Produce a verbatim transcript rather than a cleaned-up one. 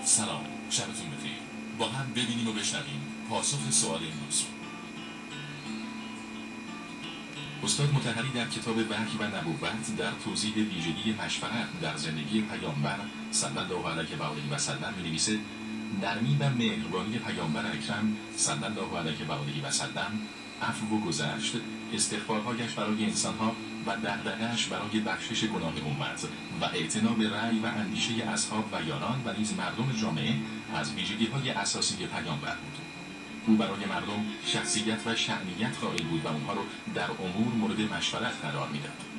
سلام، شبتون بخیر. با هم ببینیم و بشنویم پاسخ سوال امروز. استاد مطهری در کتاب وحی و نبوت در توضیح ویژگی مشورت در زندگی پیامبر صلی الله علیه و آله و سلم می‌نویسد: نرمی و مهربانی پیامبر اکرم صلی الله علیه و آله و سلم، عفو و گذشت، استغفارهایش برای انسانها و دغدغه‌اش برای بخشش گناه امت و اعتنا به رأی و اندیشه اصحاب و یاران و نیز مردم جامعه از ویژگی‌های اساسی پیامبر بود. او برای مردم شخصیت و شأنیت قائل بود و اونها رو در امور مورد مشورت قرار میداد.